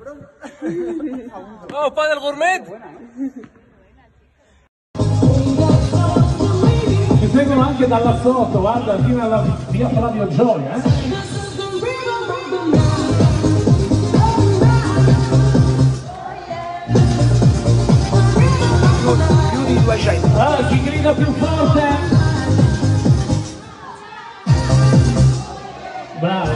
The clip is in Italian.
Oh, padre gourmet! Ci seguono anche dalla sotto, guarda, fino alla via Flavio Gioia, eh? Più di 200. Ah, chi grida più forte? Bravo.